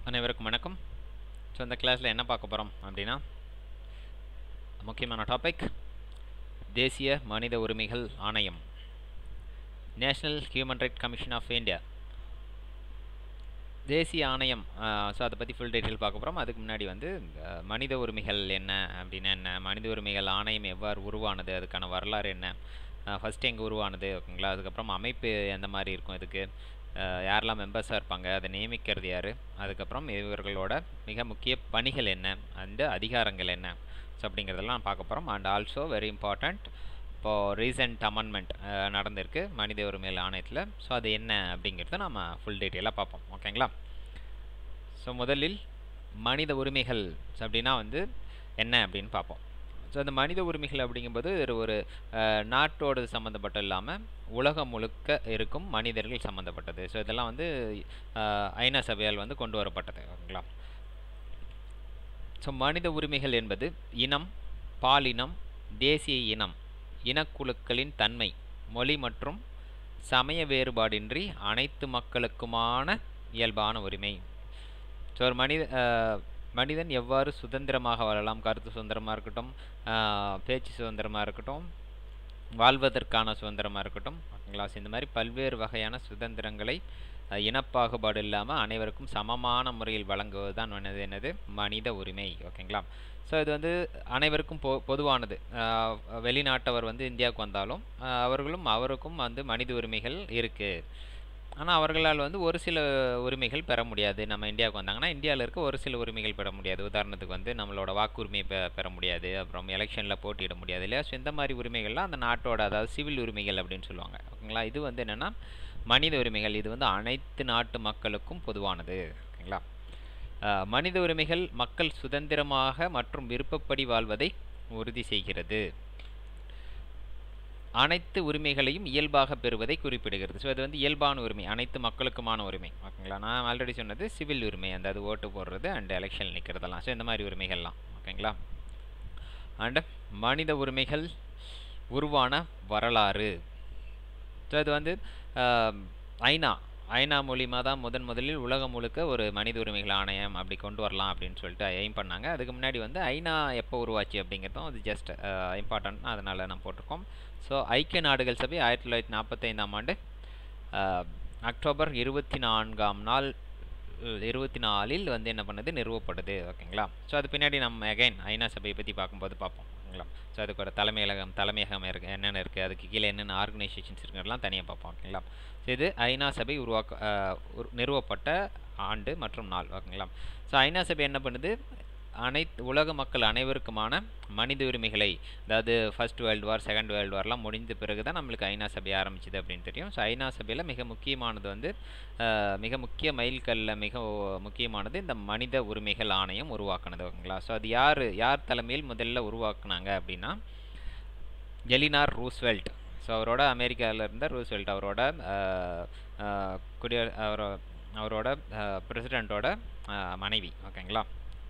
அனைவருக்கும் வணக்கம். ஸோ இந்த கிளாஸில் என்ன பார்க்க போகிறோம் அப்படின்னா, முக்கியமான டாபிக் தேசிய மனித உரிமைகள் ஆணையம், national human right commission of India, தேசிய ஆணையம். ஸோ அதை பற்றி ஃபுல் டீட்டெயில் பார்க்க போகிறோம். அதுக்கு முன்னாடி வந்து மனித உரிமைகள் என்ன அப்படின்னா என்ன, மனித உரிமைகள் ஆணையம் எவ்வாறு உருவானது, அதுக்கான வரலாறு என்ன, ஃபஸ்ட்டு எங்கே உருவானது, ஓகேங்களா. அதுக்கப்புறம் அமைப்பு எந்த மாதிரி இருக்கும், இதுக்கு யாரெல்லாம் மெம்பர்ஸாக இருப்பாங்க, அதை நியமிக்கிறது யார், அதுக்கப்புறம் இவர்களோட மிக முக்கிய பணிகள் என்ன, அந்த அதிகாரங்கள் என்ன, ஸோ அப்படிங்கிறதெல்லாம் பார்க்க போகிறோம். அண்ட் ஆல்சோ வெரி இம்பார்ட்டண்ட், இப்போது ரீசெண்ட் அமெண்ட்மெண்ட் நடந்திருக்கு மனித உரிமைகள் ஆணையத்தில். ஸோ அது என்ன அப்படிங்கிறத நம்ம ஃபுல் டீட்டெயிலாக பார்ப்போம், ஓகேங்களா. ஸோ முதலில் மனித உரிமைகள் அப்படின்னா வந்து என்ன அப்படின்னு பார்ப்போம். ஸோ அந்த மனித உரிமைகள் அப்படிங்கும்போது ஒரு நாட்டோடு சம்மந்தப்பட்ட இல்லாமல் உலகம் முழுக்க இருக்கும் மனிதர்கள் சம்மந்தப்பட்டது. ஸோ இதெல்லாம் வந்து ஐநா சபையால் வந்து கொண்டு வரப்பட்டது, ஓகேங்களா. ஸோ மனித உரிமைகள் என்பது இனம், பாலினம், தேசிய இனம், இனக்குழுக்களின் தன்மை, மொழி மற்றும் சமய வேறுபாடின்றி அனைத்து மக்களுக்குமான இயல்பான உரிமை. ஸோ ஒரு மனிதன் எவ்வாறு சுதந்திரமாக வாழலாம், கருத்து சுதந்திரமாக இருக்கட்டும், பேச்சு சுதந்திரமாக இருக்கட்டும், வாழ்வதற்கான சுதந்திரமாக இருக்கட்டும், ஓகேங்களா. இந்த மாதிரி பல்வேறு வகையான சுதந்திரங்களை இனப்பாகுபாடு இல்லாமல் அனைவருக்கும் சமமான முறையில் வழங்குவது தான் என்னது மனித உரிமை, ஓகேங்களா. ஸோ இது வந்து அனைவருக்கும் பொதுவானது. வெளிநாட்டவர் வந்து இந்தியாவுக்கு வந்தாலும் அவருக்கும் வந்து மனித உரிமைகள் இருக்குது. ஆனால் அவர்களால் வந்து ஒரு சில உரிமைகள் பெற முடியாது. நம்ம இந்தியாவுக்கு வந்தாங்கன்னா இந்தியாவில் இருக்க ஒரு சில உரிமைகள் பெற முடியாது. உதாரணத்துக்கு வந்து நம்மளோட வாக்குரிமையை பெற முடியாது, அப்புறம் எலெக்ஷனில் போட்டியிட முடியாது இல்லையா. ஸோ இந்த மாதிரி உரிமைகள்லாம் அந்த நாட்டோட, அதாவது சிவில் உரிமைகள் அப்படின்னு சொல்லுவாங்க, ஓகேங்களா. இது வந்து என்னென்னா மனித உரிமைகள். இது வந்து அனைத்து நாட்டு மக்களுக்கும் பொதுவானது, ஓகேங்களா. மனித உரிமைகள் மக்கள் சுதந்திரமாக மற்றும் விருப்பப்படி வாழ்வதை உறுதி செய்கிறது. அனைத்து உரிமைகளையும் இயல்பாக பெறுவதை குறிப்பிடுகிறது. ஸோ அது வந்து இயல்பான உரிமை, அனைத்து மக்களுக்குமான உரிமை, ஓகேங்களா. நான் ஆல்ரெடி சொன்னது சிவில் உரிமை, அந்த அது ஓட்டு போடுறது அண்ட் எலெக்ஷன் நிற்கிறதெல்லாம். ஸோ இந்த மாதிரி உரிமைகள்லாம், ஓகேங்களா. அண்ட் மனித உரிமைகள் உருவான வரலாறு. ஸோ அது வந்து ஐநா மூலியமாக தான் முதலில் உலகம் முழுக்க ஒரு மனித உரிமைகள் ஆணையம் அப்படி கொண்டு வரலாம் அப்படின்னு சொல்லிட்டு எய்ம் பண்ணாங்க. அதுக்கு முன்னாடி வந்து ஐநா எப்போ உருவாச்சு அப்படிங்கிறதும் அது ஜஸ்ட் இம்பார்ட்டன்ட், அதனால் நம்ம போட்டிருக்கோம். ஸோ ஐக்கிய நாடுகள் சபை 1945ஆம் ஆண்டு அக்டோபர் 24 வந்து என்ன பண்ணுது, நிறுவப்படுது, ஓகேங்களா. ஸோ அது பின்னாடி நம்ம அகைன் ஐநா சபையை பற்றி பார்க்கும்போது பார்ப்போம், ஓகேங்களா. ஸோ அதுக்கு ஒரு தலைமையகம் இருக்குது, என்னென்ன இருக்குது, அதுக்கு கீழே என்னென்ன ஆர்கனைசேஷன்ஸ் இருக்குலாம் தனியாக பார்ப்போம், ஓகேங்களா. ஸோ இது ஐநா சபை நிறுவப்பட்ட ஆண்டு மற்றும் நாள், ஓகேங்களா. ஸோ ஐநா சபை என்ன பண்ணுது, அனைத்து உலக மக்கள் அனைவருக்குமான மனித உரிமைகளை, அதாவது first world war, second world வார்லாம் முடிந்த பிறகு தான் நம்மளுக்கு ஐநா சபை ஆரம்பிச்சுது அப்படின்னு தெரியும். ஸோ ஐநா சபையில் மிக முக்கியமானது வந்து மிக முக்கிய மைல்கல்ல மிக முக்கியமானது இந்த மனித உரிமைகள் ஆணையம் உருவாக்குனது, ஓகேங்களா. ஸோ அது யார் தலைமையில் முதல்ல உருவாக்குனாங்க அப்படின்னா எலினார் ரூஸ்வெல்ட். ஸோ அவரோட அமெரிக்காவில் இருந்த ரூஸ்வெல்ட், அவரோட பிரசிடெண்ட்டோட மனைவி, ஓகேங்களா,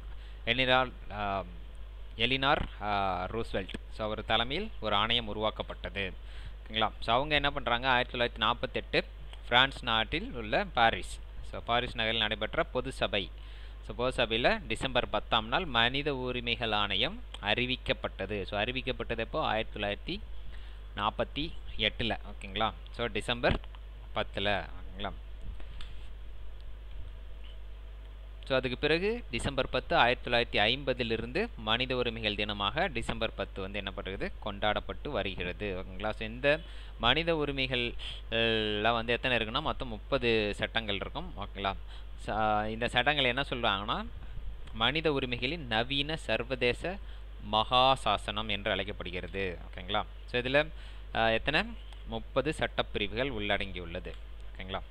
எலினார் ரூஸ்வெல்ட். ஸோ அவர் தலைமையில் ஒரு ஆணையம் உருவாக்கப்பட்டது, ஓகேங்களா. ஸோ அவங்க என்ன பண்ணுறாங்க, 1948 பிரான்ஸ் நாட்டில் உள்ள பாரிஸ், ஸோ பாரிஸ் நகரில் நடைபெற்ற பொது சபை. ஸோ பொது சபையில் டிசம்பர் 10ஆம் நாள் மனித உரிமைகள் ஆணையம் அறிவிக்கப்பட்டது. ஸோ அறிவிக்கப்பட்டது எப்போ, 1948, ஓகேங்களா. ஸோ டிசம்பர் 10, ஓகேங்களா. ஸோ அதுக்கு பிறகு டிசம்பர் 10 1950 மனித உரிமைகள் தினமாக டிசம்பர் 10 வந்து என்ன பண்ணுறது, கொண்டாடப்பட்டு வருகிறது, ஓகேங்களா. ஸோ இந்த மனித உரிமைகள்லாம் வந்து எத்தனை இருக்குன்னா மொத்தம் 30 சட்டங்கள் இருக்கும், ஓகேங்களா. இந்த சட்டங்கள் என்ன சொல்கிறாங்கன்னா மனித உரிமைகளின் நவீன சர்வதேச மகாசாசனம் என்று அழைக்கப்படுகிறது, ஓகேங்களா. ஸோ இதில் எத்தனை 30 சட்டப்பிரிவுகள் உள்ளடங்கியுள்ளது, ஓகேங்களா.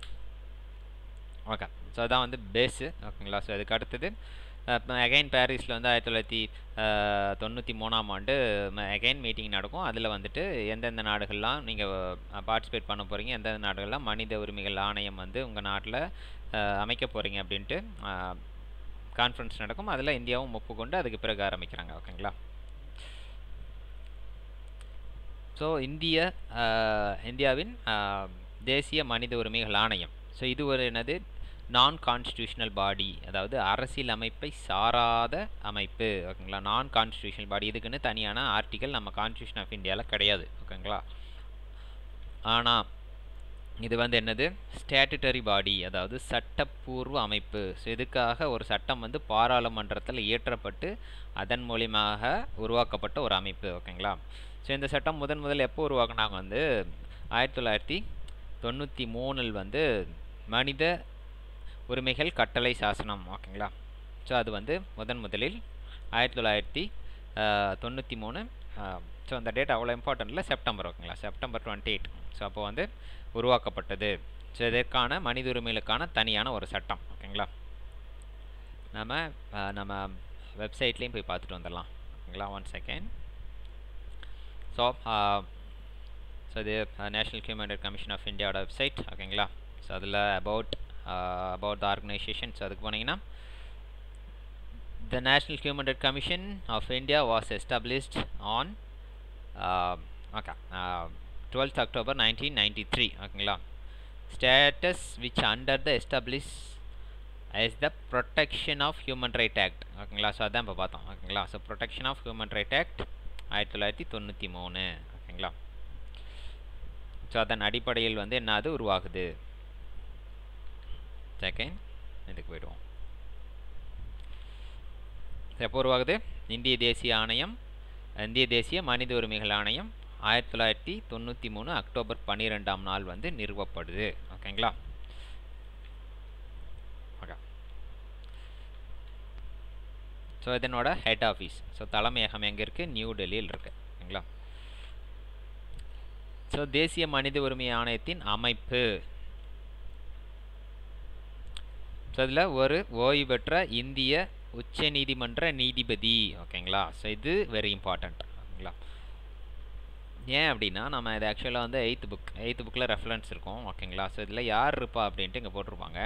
ஓகே, ஸோ அதான் வந்து பேஸு, ஓகேங்களா. ஸோ அதுக்கு அடுத்தது அகைன் பாரிஸில் வந்து 1993ஆம் ஆண்டு அகைன் மீட்டிங் நடக்கும். அதில் வந்துட்டு எந்தெந்த நாடுகள்லாம் நீங்கள் பார்ட்டிசிபேட் பண்ண போகிறீங்க, எந்தெந்த நாடுகள்லாம் மனித உரிமைகள் ஆணையம் வந்து உங்கள் நாட்டில் அமைக்க போகிறீங்க அப்படின்ட்டு கான்ஃபரன்ஸ் நடக்கும். அதில் இந்தியாவும் ஒப்புக்கொண்டு அதுக்கு பிறகு ஆரம்பிக்கிறாங்க, ஓகேங்களா. ஸோ இந்தியாவின் தேசிய மனித உரிமைகள் ஆணையம். ஸோ இது ஒரு என்னது நான் கான்ஸ்டியூஷனல் பாடி, அதாவது அரசியல் அமைப்பை சாராத அமைப்பு. ஓகேங்களா, நான் கான்ஸ்டியூஷனல் பாடி, இதுக்குன்னு தனியான ஆர்டிக்கல் நம்ம கான்ஸ்டியூஷன் ஆஃப் இந்தியாவில் கிடையாது. ஓகேங்களா, ஆனால் இது வந்து என்னது, ஸ்டேட்டுட்டரி பாடி, அதாவது சட்டப்பூர்வ அமைப்பு. ஸோ இதுக்காக ஒரு சட்டம் வந்து பாராளுமன்றத்தில் இயற்றப்பட்டு அதன் மூலியமாக உருவாக்கப்பட்ட ஒரு அமைப்பு. ஓகேங்களா, ஸோ இந்த சட்டம் முதல் எப்போ உருவாக்குனாங்க வந்து 1993 வந்து மனித உரிமைகள் கட்டளை சாசனம். ஓகேங்களா, ஸோ அது வந்து முதலில் 1993. ஸோ அந்த டேட் அவ்வளோ இம்பார்ட்டன்ட் இல்லை, செப்டம்பர். ஓகேங்களா, செப்டம்பர் 28. ஸோ அப்போ வந்து உருவாக்கப்பட்டது. ஸோ இதற்கான மனித உரிமைகளுக்கான தனியான ஒரு சட்டம். ஓகேங்களா, நம்ம வெப்சைட்லேயும் போய் பார்த்துட்டு வந்துடலாம். ஓகேங்களா, 1 செகண்ட். ஸோ இது national human rights commission of இந்தியாவோட வெப்சைட். ஓகேங்களா, ஸோ அதில் அபவுட் த ஆர்கனைசேஷன். ஸோ அதுக்கு போனீங்கன்னா the National Human Rights Commission of India was established on 12th October 1993. ஓகேங்களா, status which under the established as the Protection of Human Rights Act. ஓகேங்களா, so அதான் இப்போ பார்த்தோம். ஓகேங்களா, so Protection of Human Rights Act 1993. ஓகேங்களா, so அதன் அடிப்படையில் வந்து என்னது உருவாகுது. செகண்ட் இதுக்கு போய்டுவோம். எப்போ உருவாகுது, இந்திய தேசிய மனித உரிமைகள் ஆணையம் 1993 அக்டோபர் 12ஆம் நாள் வந்து நிறுவப்படுது. ஓகேங்களா, ஓகே. ஸோ இதனோட ஹெட் ஆஃபீஸ், ஸோ தலைமையகம் எங்கே இருக்குது, நியூ டெல்லியில் இருக்குது. ஓகேங்களா, ஸோ தேசிய மனித உரிமை ஆணையத்தின் அமைப்பு. ஸோ இதில் ஒரு ஓய்வு பெற்ற இந்திய உச்ச நீதிமன்ற நீதிபதி. ஓகேங்களா, ஸோ இது வெரி இம்பார்ட்டண்ட். ஓகேங்களா, ஏன் அப்படின்னா நம்ம இது ஆக்சுவலாக வந்து எயித்து புக்கில் ரெஃபரன்ஸ் இருக்கும். ஓகேங்களா, ஸோ இதில் யார் இருப்பா அப்படின்ட்டு இங்கே போட்டிருப்பாங்க.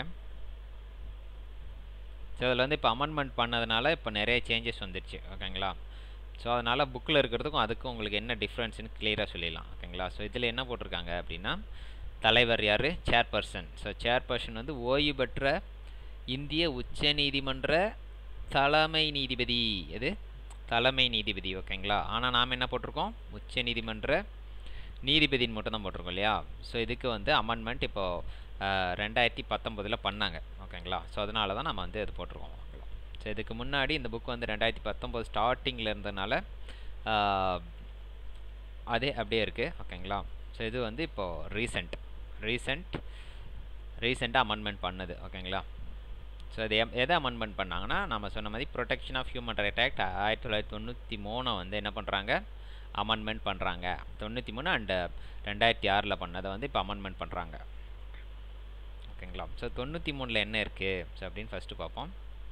ஸோ இதில் வந்து இப்போ அமெண்ட்மெண்ட் பண்ணதுனால இப்போ நிறைய சேஞ்சஸ் வந்துடுச்சு. ஓகேங்களா, ஸோ அதனால் புக்கில் இருக்கிறதுக்கும் அதுக்கும் உங்களுக்கு என்ன டிஃப்ரென்ஸ்னு கிளியராக சொல்லிடலாம். ஓகேங்களா, ஸோ இதில் என்ன போட்டிருக்காங்க அப்படின்னா, தலைவர் யார், சேர்பர்சன். ஸோ சேர்பர்சன் வந்து ஓய்வு பெற்ற இந்திய உச்ச நீதிமன்ற தலைமை நீதிபதி. எது, தலைமை நீதிபதி. ஓகேங்களா, ஆனால் நாம் என்ன போட்டிருக்கோம், உச்ச நீதிமன்ற நீதிபதின்னு மட்டும் தான் போட்டிருக்கோம் இல்லையா. ஸோ இதுக்கு வந்து அமெண்ட்மெண்ட் இப்போது 2019 பண்ணாங்க. ஓகேங்களா, ஸோ அதனால தான் நம்ம வந்து இது போட்டிருக்கோம். ஓகேங்களா, ஸோ இதுக்கு முன்னாடி இந்த புக் வந்து 2019 ஸ்டார்டிங்கில் இருந்ததுனால அதே அப்படியே இருக்குது. ஓகேங்களா, ஸோ இது வந்து இப்போது ரீசெண்டாக அமெண்ட்மெண்ட் பண்ணது. ஓகேங்களா, ஸோ அது எதை அமெண்ட்மெண்ட் பண்ணாங்கன்னா, நம்ம சொன்ன மாதிரி protection of human right act 1993 வந்து என்ன பண்ணுறாங்க, அமெண்ட்மெண்ட் பண்ணுறாங்க. 93 அண்டு 2006 பண்ணதை வந்து இப்போ அமெண்ட்மெண்ட் பண்ணுறாங்க. ஓகேங்களா, ஸோ 93 என்ன இருக்குது ஸோ அப்படின்னு ஃபஸ்ட்டு பார்ப்போம்.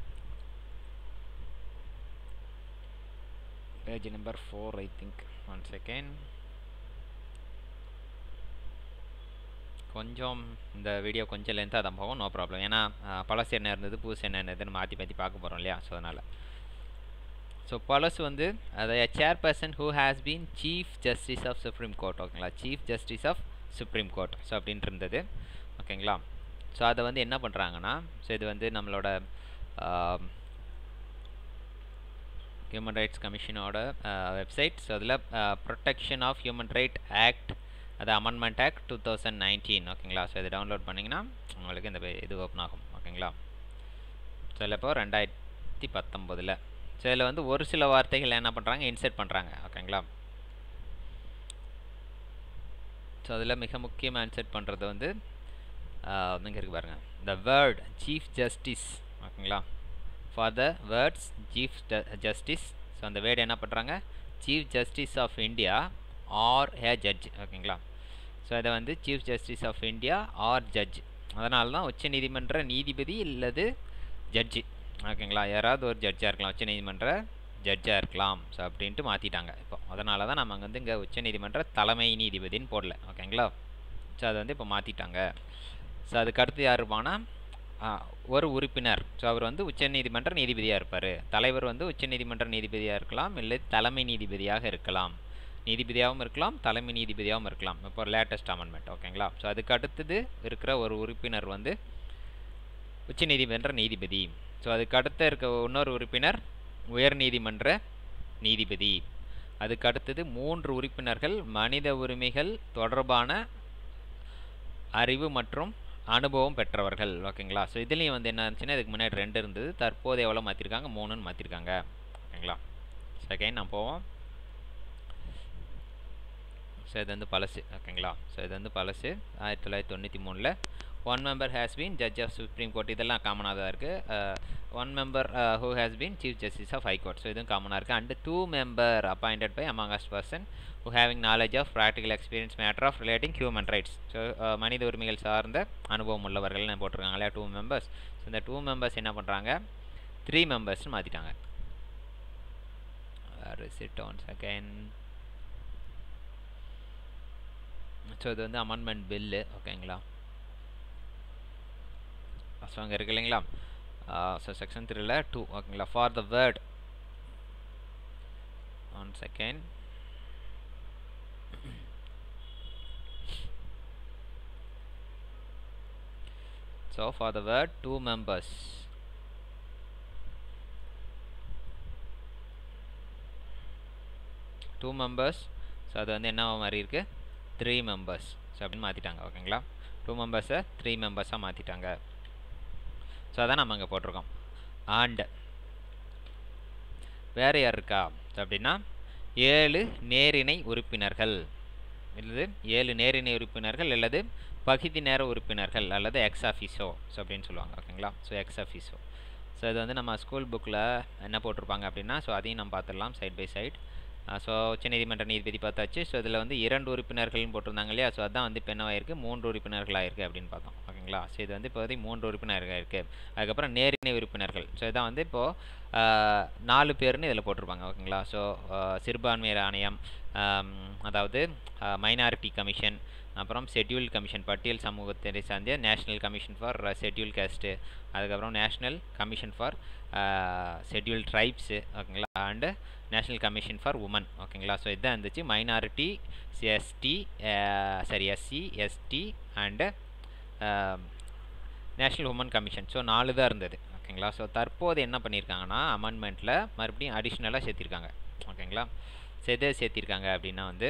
Page number 4 I think. 1 second. கொஞ்சம் இந்த வீடியோ கொஞ்சம் லென்த்தாக தான் போகும், நோ ப்ராப்ளம். ஏன்னா பழசு என்ன இருந்தது புதுசு என்ன இருந்ததுன்னு மாற்றி பார்க்க போகிறோம் இல்லையா. ஸோ அதனால் ஸோ பழசு வந்து அதை chairperson who has been chief justice of supreme court. ஓகேங்களா, chief justice of supreme court so அப்படின்ட்டு இருந்தது. ஓகேங்களா, ஸோ அதை வந்து என்ன பண்ணுறாங்கன்னா, ஸோ இது வந்து நம்மளோட ஹியூமன் ரைட்ஸ் கமிஷனோட வெப்சைட். ஸோ அதில் protection of human right act, அது அமெண்ட்மெண்ட் ஆக்ட் 2019. ஓகேங்களா, ஸோ இதை டவுன்லோட் பண்ணிங்கன்னா உங்களுக்கு இந்த இது ஓப்பன் ஆகும். ஓகேங்களா, ஸோ இதில் இப்போ 2019. ஸோ இதில் வந்து ஒரு சில வார்த்தைகள் என்ன பண்ணுறாங்க, இன்சர்ட் பண்ணுறாங்க. ஓகேங்களா, ஸோ அதில் மிக முக்கியமாக இன்சர்ட் பண்ணுறது வந்து இங்கே இருக்குது பாருங்கள், த வேர்ட் சீஃப் ஜஸ்டிஸ். ஓகேங்களா, for the words chief justice. So அந்த வேர்டு என்ன பண்ணுறாங்க, chief justice of India or a judge. ஓகேங்களா, ஸோ இதை வந்து chief justice of India or judge. அதனால தான் உச்ச நீதிமன்ற நீதிபதி இல்லது ஜட்ஜி. ஓகேங்களா, யாராவது ஒரு ஜட்ஜாக இருக்கலாம், உச்ச நீதிமன்ற ஜட்ஜாக இருக்கலாம். ஸோ அப்படின்ட்டு மாற்றிட்டாங்க இப்போ. அதனால தான் நம்ம வந்து இங்கே உச்ச நீதிமன்ற தலைமை நீதிபதினு போடல. ஓகேங்களா, ஸோ அதை வந்து இப்போ மாற்றிட்டாங்க. ஸோ அதுக்கு அடுத்து யார் இருப்பான்னா ஒரு உறுப்பினர். ஸோ அவர் வந்து உச்ச நீதிமன்ற நீதிபதியாக இருப்பார். தலைவர் வந்து உச்ச நீதிமன்ற நீதிபதியாக இருக்கலாம், இல்லை தலைமை நீதிபதியாக இருக்கலாம். நீதிபதியாகவும் இருக்கலாம், தலைமை நீதிபதியாகவும் இருக்கலாம். இப்போ லேட்டஸ்ட் அமெண்ட்மெண்ட். ஓகேங்களா, ஸோ அதுக்கு அடுத்தது இருக்கிற ஒரு உறுப்பினர் வந்து உச்சநீதிமன்ற நீதிபதி. ஸோ அதுக்கு அடுத்து இருக்க இன்னொரு உறுப்பினர் உயர்நீதிமன்ற நீதிபதி. அதுக்கு அடுத்தது 3 உறுப்பினர்கள் மனித உரிமைகள் தொடர்பான அறிவு மற்றும் அனுபவம் பெற்றவர்கள். ஓகேங்களா. ஸோ இதுலேயும் வந்து என்ன இருந்துச்சுன்னா இதுக்கு முன்னாடி 2 இருந்தது, தற்போது எவ்வளோ மாற்றிருக்காங்க, 3ன்னு மாற்றிருக்காங்க. ஓகேங்களா. செகண்ட் நான் போவோம். ஸோ இது வந்து பழசு. ஓகேங்களா. ஸோ இது வந்து பழசு 1993. 1 member has been judge of Supreme Court. இதெல்லாம் காமனாக தான் இருக்குது. 1 member who has been Chief Justice of High Court. So இதுவும் காமனாக இருக்குது. And 2 member appointed by among us person who having knowledge of practical experience matter of relating human rights. So மனித உரிமைகள் சார்ந்த அனுபவம் உள்ளவர்கள்னு போட்டிருக்காங்க இல்லையா 2 members. ஸோ இந்த 2 members என்ன பண்ணுறாங்க, 3 members மாற்றிட்டாங்க. Sit on second. ஸோ இது வந்து அமெண்ட்மெண்ட் பில்லு. ஓகேங்களா. ஸோ அங்கே இருக்கு இல்லைங்களா. ஸோ செக்ஷன் 3ல் 2. ஓகேங்களா. For the word 1 second. So for the word 2 members. So அது வந்து என்ன மாதிரி இருக்குது, 3 members. ஸோ அப்படின்னு மாற்றிட்டாங்க. ஓகேங்களா. 2 members-ஐ 3 members-ஆக மாற்றிட்டாங்க. ஸோ அதான் நம்ம அங்கே போட்டிருக்கோம். அண்ட் வேறு யார் இருக்கா அப்படின்னா 7 நேரிணை உறுப்பினர்கள் அல்லது 7 நேரிணை உறுப்பினர்கள் அல்லது பகுதி நேர உறுப்பினர்கள் அல்லது எக்ஸ் ஆஃபீஸோ ஸோ அப்படின்னு சொல்லுவாங்க. ஓகேங்களா. So X ஆஃபீஸோ. ஸோ இது வந்து நம்ம ஸ்கூல் புக்கில் என்ன போட்டிருப்பாங்க அப்படின்னா, ஸோ அதையும் நம்ம பார்த்துடலாம் சைட் பை சைட். ஸோ உச்சநீதிமன்ற நீதிபதி பார்த்தாச்சு. ஸோ இதில் வந்து 2 உறுப்பினர்கள்னு போட்டிருந்தாங்க இல்லையா. ஸோ அதான் வந்து இப்போ என்னவாயிருக்கு, 3 உறுப்பினர்களாக இருக்குது அப்படின்னு பார்த்தோம். ஓகேங்களா. ஸோ இது வந்து இப்போதைக்கு 3 உறுப்பினர்கள் இருக்குது. அதுக்கப்புறம் நேரிணை உறுப்பினர்கள். ஸோ இதான் வந்து இப்போது 4 பேர்னு இதில் போட்டிருப்பாங்க. ஓகேங்களா. ஸோ சிறுபான்மையர் ஆணையம், அதாவது மைனாரிட்டி கமிஷன், அப்புறம் ஷெட்யூல் கமிஷன் பட்டியல் சமூகத்தை சார்ந்த national commission for schedule caste, அதுக்கப்புறம் national commission for schedule tribes. ஓகேங்களா. And national commission for women. ஓகேங்களா. ஸோ இதுதான் இருந்துச்சு. Minority, SC, ST and national women commission. So 4 தான் இருந்தது. ஓகேங்களா. ஸோ தற்போது என்ன பண்ணியிருக்காங்கன்னா அமெண்ட்மெண்ட்டில் மறுபடியும் அடிஷ்னலாக சேர்த்திருக்காங்க. ஓகேங்களா. ஸோ எதை சேர்த்திருக்காங்க அப்படின்னா வந்து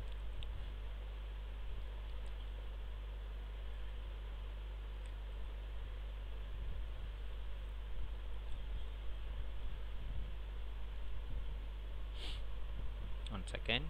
செகண்ட்.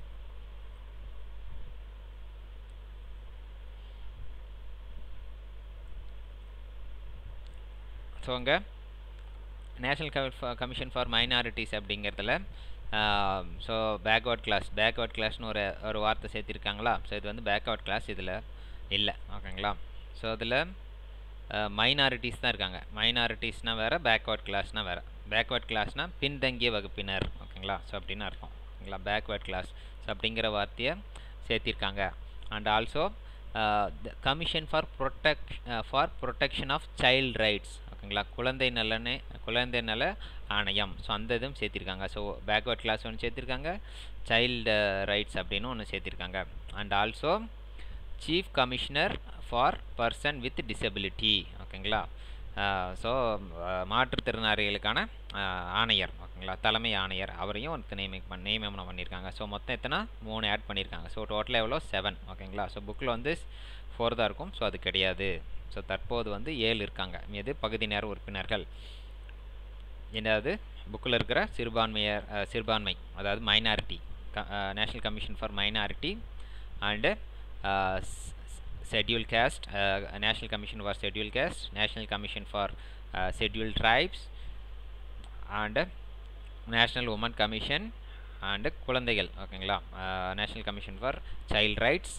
ஸோ அங்கே நேஷ்னல் கமிஷன் ஃபார் மைனாரிட்டிஸ் அப்படிங்கிறதுல ஸோ பேக்வர்ட் கிளாஸ்னு ஒரு வார்த்தை சேர்த்திருக்காங்களா. ஸோ இது வந்து பேக்வர்ட் கிளாஸ் இதில் இல்லை. ஓகேங்களா. ஸோ அதில் மைனாரிட்டிஸ் தான் இருக்காங்க. மைனாரிட்டிஸ்னால் வேறு, பேக்வர்ட் கிளாஸ்னால் வேறு. பேக்வர்ட் கிளாஸ்னால் பின்தங்கிய வகுப்பினர். ஓகேங்களா. ஸோ அப்படின்னு அர்த்தம். ஓகேங்களா. பேக்வர்ட் கிளாஸ் ஸோ அப்படிங்கிற வார்த்தையை சேர்த்திருக்காங்க. And also commission for protection of child rights. ஓகேங்களா. குழந்தை நல ஆணையம். ஸோ அந்த இதுவும் சேர்த்திருக்காங்க. ஸோ பேக்வர்ட் கிளாஸ் ஒன்று சேர்த்திருக்காங்க, சைல்டு ரைட்ஸ் அப்படின்னு ஒன்று சேர்த்திருக்காங்க. And also chief commissioner for person with disability. ஓகேங்களா. ஸோ மாற்றுத்திறனாளிகளுக்கான ஆணையர். ஓகேங்களா. தலைமை ஆணையர் அவரையும் ஒருத்தர் நியமனம் பண்ணியிருக்காங்க. ஸோ மொத்தம் எத்தனை 3 ஆட் பண்ணியிருக்காங்க. ஸோ டோட்டலாக எவ்வளோ 7. ஓகேங்களா. ஸோ புக்கில் வந்து 4 தான் இருக்கும். ஸோ அது கிடையாது. ஸோ தற்போது வந்து 7 இருக்காங்க. இது பகுதி நேர உறுப்பினர்கள். என்னது புக்கில் இருக்கிற சிறுபான்மை அதாவது minority, national commission for minority and scheduled caste, National Commission for Scheduled Caste, National Commission for Scheduled Tribes and National Women Commission and குழந்தைகள். ஓகேங்களா. National Commission for Child Rights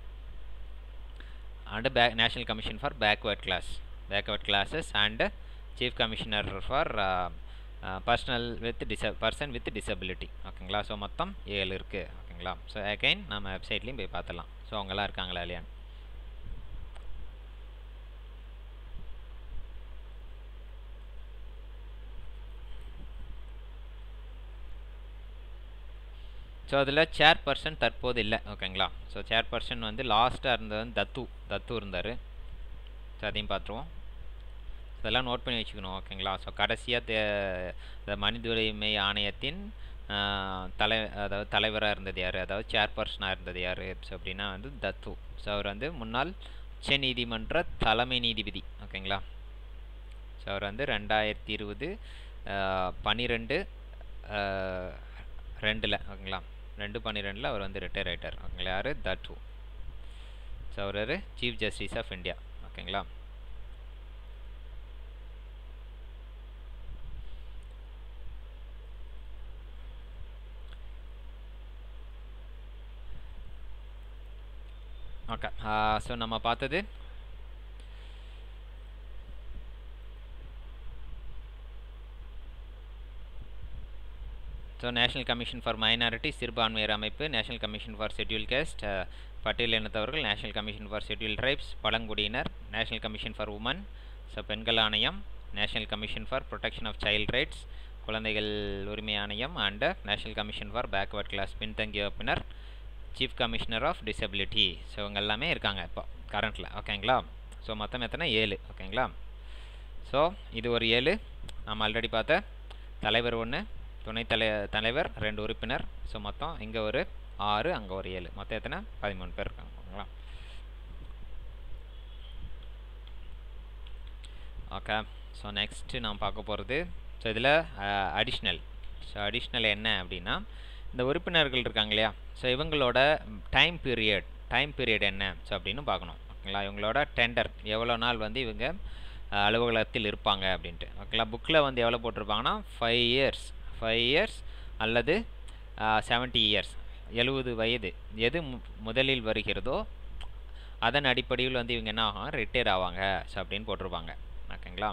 and National Commission for backward classes and Chief Commissioner for person with disability. ஓகேங்களா. So மொத்தம் 7 இருக்குது. ஓகேங்களா. So again நம்ம வெப்சைட்லேயும் போய் பார்த்துலாம். So அவங்களாம் இருக்காங்களா இல்லையான்னு. ஸோ அதில் சேர்பர்சன் தற்போது இல்லை. ஓகேங்களா. ஸோ சேர்பர்சன் வந்து லாஸ்ட்டாக இருந்தது தத்து இருந்தார். ஸோ அதையும் பார்த்துருவோம். ஸோ இதெல்லாம் நோட் பண்ணி வச்சுக்கணும் ஓகேங்களா. ஸோ கடைசியாக இந்த மனித உரிமை ஆணையத்தின் அதாவது தலைவராக இருந்தது யார், அதாவது சேர்பர்சனாக இருந்தது யார் அப்படின்னா வந்து தத்து. ஸோ அவர் வந்து முன்னாள் உச்ச நீதிமன்ற தலைமை நீதிபதி ஓகேங்களா. ஸோ அவர் வந்து 2020 12/2 ஓகேங்களா. 2/12 அவர் வந்து ரிட்டையர் ஆகிட்டார் ஓகேங்களா. யார், தத்து. ஸோ அவர் சீஃப் ஜஸ்டிஸ் ஆஃப் இந்தியா ஓகேங்களா. ஓகே. ஸோ நம்ம பார்த்தது so national commission for minority சிறுபான்மையர் அமைப்பு, national commission for schedule caste பட்டியல் இனத்தவர்கள், national commission for schedule tribes பழங்குடியினர், national commission for women so பெண்கள் ஆணையம், national commission for protection of child rights குழந்தைகள் உரிமை ஆணையம், and national commission for backward class பின்தங்கிய வகுப்பினர், chief commissioner of disability. So இவங்க எல்லாமே இருக்காங்க இப்போ கரண்ட்டில் ஓகேங்களா. ஸோ மொத்தம் எத்தனை, 7 ஓகேங்களா. ஸோ இது ஒரு 7. நம்ம ஆல்ரெடி பார்த்த தலைவர் 1, துணைத் தலைவர் 2 உறுப்பினர். ஸோ மொத்தம் இங்கே ஒரு 6, அங்கே ஒரு 7, மொத்தம் எத்தனை, 13 பேர் இருக்காங்க ஓகேங்களா. ஓகே. ஸோ நெக்ஸ்ட்டு நான் பார்க்க போகிறது ஸோ இதில் அடிஷ்னல். ஸோ அடிஷ்னல் என்ன அப்படின்னா, இந்த உறுப்பினர்கள் இருக்காங்க இல்லையா, ஸோ இவங்களோட டைம் பீரியட் என்ன ஸோ அப்படின்னு பார்க்கணும் ஓகேங்களா. இவங்களோட டெண்டர் எவ்வளோ நாள் வந்து இவங்க அலுவலகத்தில் இருப்பாங்க அப்படின்ட்டு ஓகேங்களா. புக்கில் வந்து எவ்வளோ போட்டிருப்பாங்கன்னா 5 இயர்ஸ் அல்லது 70 இயர்ஸ் 70 வயது எது முதலில் வருகிறதோ அதன் அடிப்படையில் வந்து இவங்க என்ன ஆகும், ரிட்டையர் ஆவாங்க ஸோ அப்படின்னு போட்டிருப்பாங்க ஓகேங்களா.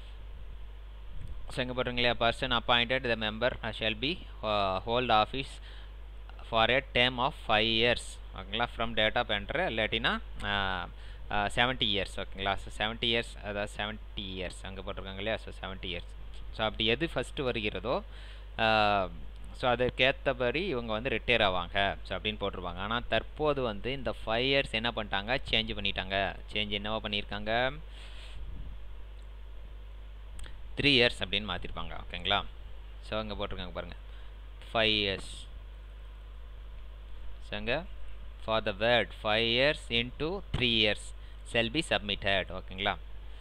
ஸோ எங்கே போட்டிருங்களா, person appointed the member shall be hold office for a term of 5 years ஓகேங்களா ஃப்ரம் டேட் ஆஃப் என்ட்ரு, இல்லாட்டினா 70 இயர்ஸ் ஓகேங்களா. ஸோ 70 இயர்ஸ் அதாவது 70 இயர்ஸ் அங்கே போட்டிருக்காங்க இல்லையா. So 70 years. ஸோ அப்படி எது ஃபஸ்ட்டு வருகிறதோ ஸோ அதுக்கேற்றபடி இவங்க வந்து ரிட்டையர் ஆவாங்க ஸோ அப்படின்னு போட்டிருப்பாங்க. ஆனால் தற்போது வந்து இந்த 5 இயர்ஸ் என்ன பண்ணிட்டாங்க, சேஞ்ச் பண்ணிட்டாங்க. என்னவா பண்ணியிருக்காங்க, 3 இயர்ஸ் அப்படின்னு மாற்றிருப்பாங்க ஓகேங்களா. ஸோ அங்கே போட்டிருக்காங்க பாருங்கள் 5 இயர்ஸ். ஸோ அங்கே for the word 5 years into 3 years shall be submitted ஓகேங்களா.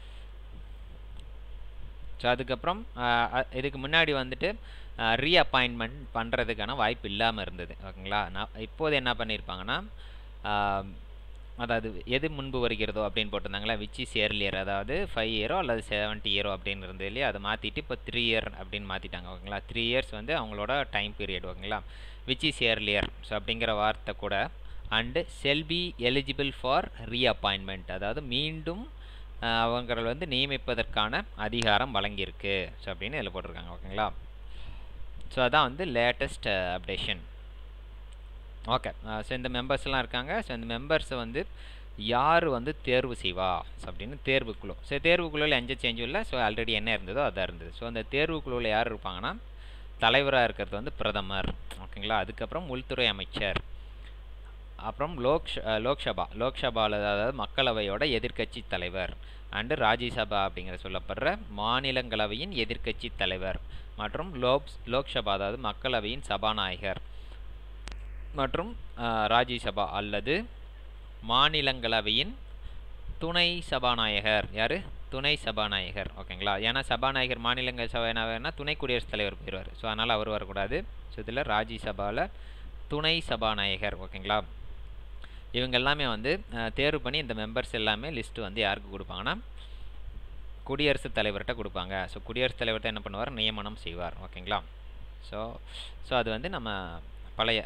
ஸோ அதுக்கப்புறம் இதுக்கு முன்னாடி வந்துட்டு ரீஅப்பாயின்மெண்ட் பண்ணுறதுக்கான வாய்ப்பு இல்லாமல் இருந்தது ஓகேங்களா. இப்போது என்ன பண்ணியிருப்பாங்கன்னா, அதாவது எது முன்பு வருகிறதோ அப்படின்னு போட்டிருந்தாங்களா, விச் இஸ் ஏர்லியர், அதாவது 5 இயரோ அல்லது 70 இயரோ அப்படின்னு இருந்தது இல்லையா, அதை மாற்றிட்டு இப்போ 3 இயர் அப்படின்னு மாற்றிட்டாங்க ஓகேங்களா. 3 இயர்ஸ் வந்து அவங்களோட டைம் பீரியட் ஓகேங்களா. விச் இஸ் ஏர்லியர் ஸோ அப்படிங்கிற வார்த்தை கூட and shall be eligible for reappointment, அதாவது மீண்டும் அவங்களை வந்து நியமிப்பதற்கான அதிகாரம் வழங்கியிருக்கு ஸோ அப்படின்னு இதில் போட்டிருக்காங்க ஓகேங்களா. ஸோ அதான் வந்து லேட்டஸ்ட் அப்டேஷன் ஓகே. ஸோ இந்த மெம்பர்ஸ்லாம் இருக்காங்க. ஸோ இந்த மெம்பர்ஸை வந்து யார் வந்து தேர்வு செய்வா ஸோ அப்படின்னு தேர்வுக்குழு. ஸோ தேர்வுக்குழுவில் எந்த சேஞ்சும் இல்லை. ஸோ ஆல்ரெடி என்ன இருந்ததோ அதான் இருந்தது. ஸோ அந்த தேர்வுக்குழுவில் யார் இருப்பாங்கன்னா, தலைவராக இருக்கிறது வந்து பிரதமர் ஓகேங்களா. அதுக்கப்புறம் உள்துறை அமைச்சர், அப்புறம் லோக்சபாவில் அதாவது மக்களவையோட எதிர்க்கட்சி தலைவர், அண்டு ராஜ்யசபா அப்படிங்கிற சொல்லப்படுற மாநிலங்களவையின் எதிர்க்கட்சி தலைவர், மற்றும் லோக்சபா அதாவது மக்களவையின் சபாநாயகர், மற்றும் ராஜ்யசபா அல்லது மாநிலங்களவையின் துணை சபாநாயகர். யார், துணை சபாநாயகர் ஓகேங்களா. ஏன்னா சபாநாயகர் மாநிலங்கள் சபாநாயகர்னா துணை குடியரசுத் தலைவர் போயிடுவார். ஸோ அதனால் அவர் வரக்கூடாது. ஸோ இதில் ராஜ்யசபாவில் துணை சபாநாயகர் ஓகேங்களா. இவங்க எல்லாமே வந்து தேர்வு பண்ணி இந்த மெம்பர்ஸ் எல்லாமே லிஸ்ட்டு வந்து யாருக்கு கொடுப்பாங்கன்னா, குடியரசுத் தலைவர்கிட்ட கொடுப்பாங்க. ஸோ குடியரசுத் தலைவர்கிட்ட என்ன பண்ணுவார், நியமனம் செய்வார் ஓகேங்களா. ஸோ அது வந்து நம்ம பழைய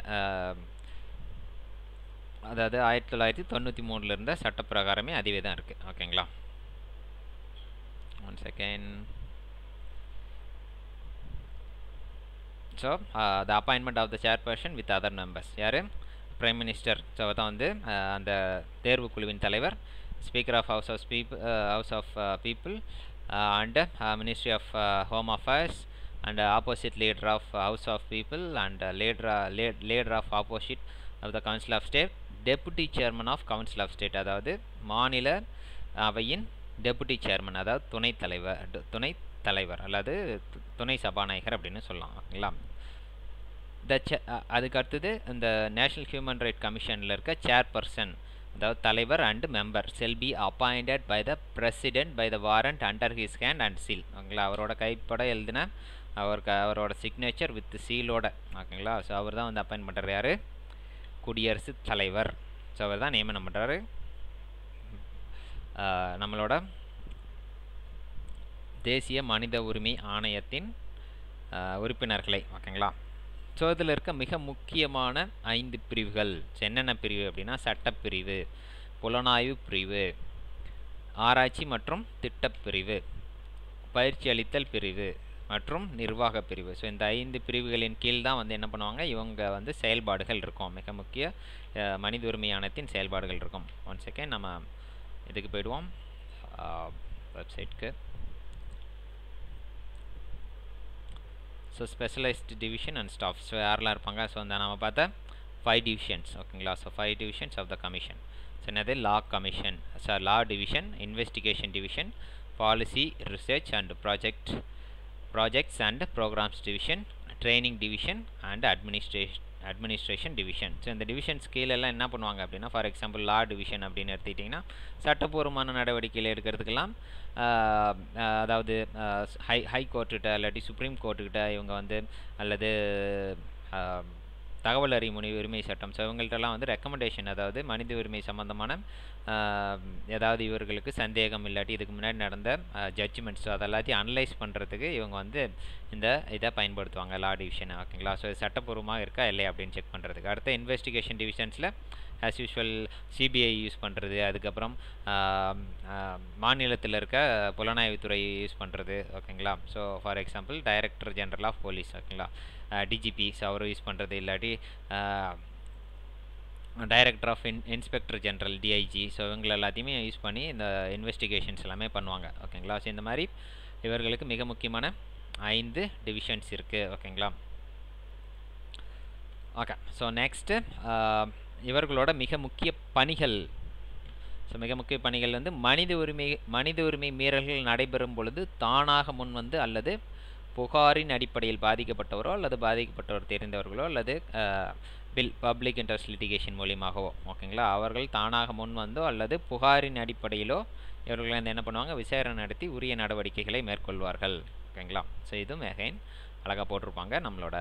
அதாவது 1993 இருந்த சட்டப்பிரகாரமே அதுவே தான் இருக்குது ஓகேங்களா. 1 second. So the appointment of the chairperson with other members, யார், பிரைம் மினிஸ்டர். ஸோ தான் வந்து அந்த தேர்வுக்குழுவின் தலைவர், speaker of house of people and ministry of home affairs and opposite leader of house of people and leader of opposite of the council of state, deputy chairman of council of state, அதாவது மாநில அவையின் deputy chairman அதாவது துணைத் தலைவர் அல்லது துணை சபாநாயகர் அப்படின்னு சொல்லலாம். ஓகேங்களா. அதுக்கு அடுத்தது இந்த நேஷ்னல் ஹியூமன் ரைட் கமிஷனில் இருக்க சேர்பர்சன் அதாவது தலைவர் and member shall be appointed by the president by the warrant under his hand and seal. ஓகேங்களா. அவரோட கைப்பட எழுதின அவரோட சிக்னேச்சர் வித் சீலோட. ஓகேங்களா. ஸோ அவர் தான் வந்து அப்பாயின்ட் பண்ணுறாரு யார்? குடியரசுத் தலைவர். ஸோ அவர் தான் நியமனம் பண்ணுறாரு நம்மளோட தேசிய மனித உரிமை ஆணையத்தின் உறுப்பினர்களை. ஓகேங்களா. ஸோ இதில் இருக்க மிக முக்கியமான 5 பிரிவுகள் என்னென்ன பிரிவு அப்படின்னா சட்டப்பிரிவு, புலனாய்வு பிரிவு, ஆராய்ச்சி மற்றும் திட்டப்பிரிவு, பயிற்சி அளித்தல் பிரிவு மற்றும் நிர்வாக பிரிவு. ஸோ இந்த 5 பிரிவுகளின் கீழ் தான் வந்து என்ன பண்ணுவாங்க, இவங்க வந்து செயல்பாடுகள் இருக்கும். மிக முக்கிய மனித உரிமை ஆணையத்தின் செயல்பாடுகள் இருக்கும். ஒன் செகண்ட், நம்ம இதுக்கு போயிடுவோம் வெப்சைட்க்கு. So specialised division and staff. So யாரெல்லாம் இருப்பாங்க? ஸோ அந்த நம்ம பார்த்த 5 டிவிஷன்ஸ். ஓகேங்களா. So 5 divisions of the commission. So என்னது? Law commission, law division, investigation division, policy research and projects and programmes division, training division and administration division. So இந்த divisions கீழெல்லாம் என்ன பண்ணுவாங்க அப்படின்னா, ஃபார் எக்ஸாம்பிள் லா டிவிஷன் அப்படின்னு எடுத்துக்கிட்டிங்கன்னா சட்டப்பூர்வமான நடவடிக்கைகள் எடுக்கிறதுக்கெல்லாம் அதாவது ஹை கோர்ட்டுகிட்ட இல்லாட்டி சுப்ரீம் கோர்ட்டுக்கிட்ட இவங்க வந்து அல்லது தகவல் அறியும் உரிமை சட்டம். ஸோ இவங்கள்ட்டெல்லாம் வந்து ரெக்கமெண்டேஷன், அதாவது மனித உரிமை சம்மந்தமான ஏதாவது இவர்களுக்கு சந்தேகம் இல்லாட்டி இதுக்கு முன்னாடி நடந்த ஜட்ஜ்மெண்ட்ஸ் அதெல்லாத்தையும் அனலைஸ் பண்ணுறதுக்கு இவங்க வந்து இந்த இதை பயன்படுத்துவாங்க, லா டிவிஷனை. ஓகேங்களா. ஸோ சட்டப்பூர்வமாக இருக்கா இல்லையா அப்படின்னு செக் பண்ணுறதுக்கு. அடுத்த இன்வெஸ்டிகேஷன் டிவிஷன்ஸில் ஆஸ் யூஷுவல் சிபிஐ யூஸ் பண்ணுறது, அதுக்கப்புறம் மாநிலத்தில் இருக்க புலனாய்வுத்துறை யூஸ் பண்ணுறது. ஓகேங்களா. So for example director general of police. ஓகேங்களா. டிஜிபி அவரும் யூஸ் பண்ணுறது, இல்லாட்டி director of inspector general DIG. So இவங்க எல்லாத்தையுமே யூஸ் பண்ணி இந்த இன்வெஸ்டிகேஷன்ஸ் எல்லாமே பண்ணுவாங்க. ஓகேங்களா. ஸோ இந்த மாதிரி இவர்களுக்கு மிக முக்கியமான 5 டிவிஷன்ஸ் இருக்குது. ஓகேங்களா. ஓகே. ஸோ நெக்ஸ்ட்டு இவர்களோட மிக முக்கிய பணிகள். ஸோ மிக முக்கிய பணிகள் வந்து மனித உரிமை மீறல்கள் நடைபெறும் பொழுது தானாக முன் வந்து அல்லது புகாரின் அடிப்படையில் பாதிக்கப்பட்டவரோ அல்லது பாதிக்கப்பட்டவர் தெரிந்தவர்களோ அல்லது பப்ளிக் இன்ட்ரெஸ்ட் லிட்டிகேஷன் மூலியமாகவோ. ஓகேங்களா. அவர்கள் தானாக முன் வந்தோ அல்லது புகாரின் அடிப்படையிலோ இவர்கள் வந்து என்ன பண்ணுவாங்க, விசாரணை நடத்தி உரிய நடவடிக்கைகளை மேற்கொள்வார்கள். ஓகேங்களா. ஸோ இதுவும் அகைன் அழகாக போட்டிருப்பாங்க நம்மளோட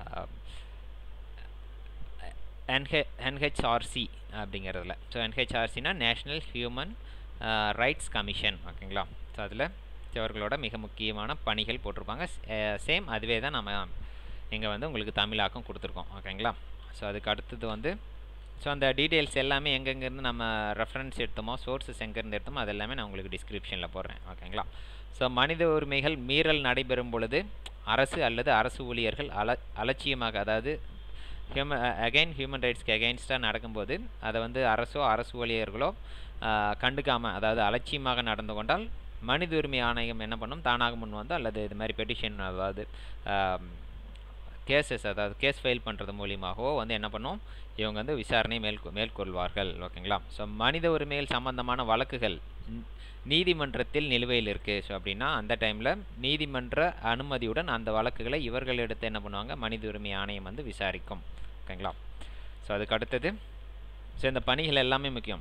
NHRC அப்படிங்கிறதுல. ஸோ NHRCனா நேஷ்னல் ஹியூமன் ரைட்ஸ் கமிஷன். ஓகேங்களா. ஸோ அதில் அவர்களோட மிக முக்கியமான பணிகள் போட்டிருப்பாங்க. சேம் அதுவே தான் நம்ம இங்கே வந்து உங்களுக்கு தமிழாக்கம் கொடுத்துருக்கோம். ஓகேங்களா. ஸோ அதுக்கு அடுத்தது வந்து ஸோ அந்த டீட்டெயில்ஸ் எல்லாமே எங்கெங்கேருந்து நம்ம ரெஃபரன்ஸ் எடுத்தோமோ, சோர்ஸஸ் எங்கேருந்து எடுத்தோமோ அது எல்லாமே நான் உங்களுக்கு டிஸ்கிரிப்ஷனில் போடுறேன். ஓகேங்களா. ஸோ மனித உரிமைகள் மீறல் நடைபெறும் பொழுது அரசு அல்லது அரசு ஊழியர்கள் அலட்சியமாக, அதாவது ஹியூமன் ரைட்ஸ்க்கு அகெயின்ஸ்டாக நடக்கும்போது அதை வந்து அரசு ஊழியர்களோ கண்டுக்காமல், அதாவது அலட்சியமாக நடந்து கொண்டால் மனித உரிமை ஆணையம் என்ன பண்ணும், தானாக முன் வந்து அல்லது இது மாதிரி பெட்டிஷன், அதாவது கேஸஸ், அதாவது கேஸ் ஃபைல் பண்ணுறது மூலியமாகவோ வந்து என்ன பண்ணும், இவங்க வந்து விசாரணை மேற்கொள்வார்கள். ஓகேங்களா. ஸோ மனித உரிமைகள் சம்பந்தமான வழக்குகள் நீதிமன்றத்தில் நிலுவையில் இருக்குது. ஸோ அப்படின்னா அந்த டைமில் நீதிமன்ற அனுமதியுடன் அந்த வழக்குகளை இவர்கள் எடுத்து என்ன பண்ணுவாங்க, மனித உரிமை ஆணையம் வந்து விசாரிக்கும். ஓகேங்களா. ஸோ அதுக்கு அடுத்தது ஸோ இந்த பணிகள் எல்லாமே முக்கியம்.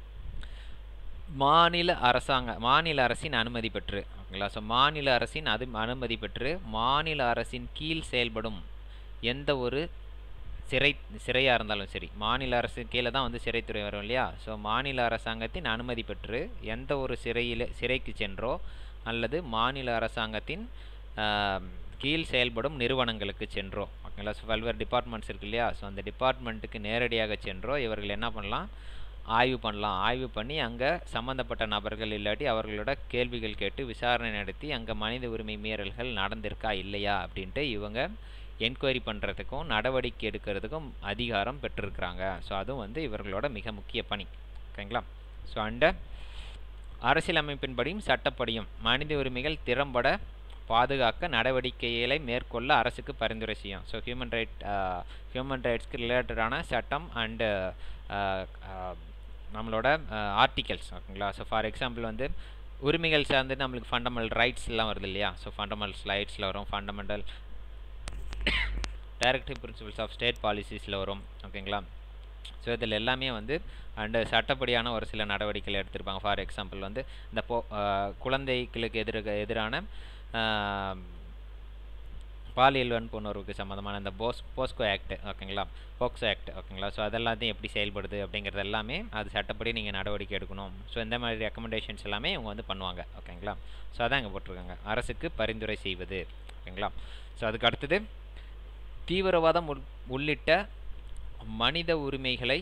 மாநில அரசின் அனுமதி பெற்று. ஓகேங்களா. ஸோ மாநில அரசின் அனுமதி பெற்று மாநில அரசின் கீழ் செயல்படும் எந்த ஒரு சிறையாக இருந்தாலும் சரி, மாநில அரசு கீழே தான் வந்து சிறைத்துறை வரும் இல்லையா. ஸோ மாநில அரசாங்கத்தின் அனுமதி பெற்று எந்த ஒரு சிறைக்கு சென்றோ அல்லது மாநில அரசாங்கத்தின் கீழ் செயல்படும் நிறுவனங்களுக்கு சென்றோ. ஓகேங்களா. ஸோ பல்வேறு டிபார்ட்மெண்ட்ஸ் இருக்கு இல்லையா. ஸோ அந்த டிபார்ட்மெண்ட்டுக்கு நேரடியாக சென்றோ இவர்கள் என்ன பண்ணலாம், ஆய்வு பண்ணலாம். ஆய்வு பண்ணி அங்கே சம்மந்தப்பட்ட நபர்கள் இல்லாட்டி அவர்களோட கேள்விகள் கேட்டு விசாரணை நடத்தி அங்கே மனித உரிமை மீறல்கள் நடந்திருக்கா இல்லையா அப்படின்ட்டு இவங்க என்கொயரி பண்ணுறதுக்கும் நடவடிக்கை எடுக்கிறதுக்கும் அதிகாரம் பெற்றிருக்கிறாங்க. ஸோ அதுவும் வந்து இவர்களோட மிக முக்கிய பணி. ஓகேங்களா. ஸோ அரசியலமைப்பின்படியும் சட்டப்படியும் மனித உரிமைகள் திறம்பட பாதுகாக்க நடவடிக்கைகளை மேற்கொள்ள அரசுக்கு பரிந்துரை செய்யும். ஸோ ஹியூமன் ரைட்ஸ்க்கு ரிலேட்டடான சட்டம் அண்டு நம்மளோட ஆர்டிகல்ஸ். ஓகேங்களா. ஸோ ஃபார் எக்ஸாம்பிள் வந்து உரிமைகள் சார்ந்து நம்மளுக்கு ஃபண்டமெண்டல் ரைட்ஸ்லாம் வருது இல்லையா? ஸோ ஃபண்டமெண்டல் ரைட்ஸில் வரும், fundamental directive principles of state பாலிசிஸில் வரும். ஓகேங்களா? ஸோ இதில் எல்லாமே வந்து அண்டு சட்டப்படியான ஒரு சில நடவடிக்கைகள் எடுத்திருப்பாங்க. ஃபார் எக்ஸாம்பிள் வந்து இந்த குழந்தைகளுக்கு எதிரான பாலியல் வன்புணர்வுக்கு சம்மந்தமான இந்த போஸ்கோ ஆக்ட், ஓகேங்களா, போக்சோ ஆக்ட், ஓகேங்களா. ஸோ அதெல்லாத்தையும் எப்படி செயல்படுது அப்படிங்கிறது எல்லாமே அது சட்டப்படி நீங்கள் நடவடிக்கை எடுக்கணும். ஸோ இந்த மாதிரி ரெக்கமெண்டேஷன்ஸ் எல்லாமே இவங்க வந்து பண்ணுவாங்க. ஓகேங்களா. ஸோ அதான் இங்கே போட்டிருக்காங்க, அரசுக்கு பரிந்துரை செய்வது. ஓகேங்களா. ஸோ அதுக்கு அடுத்தது தீவிரவாதம் உள்ளிட்ட மனித உரிமைகளை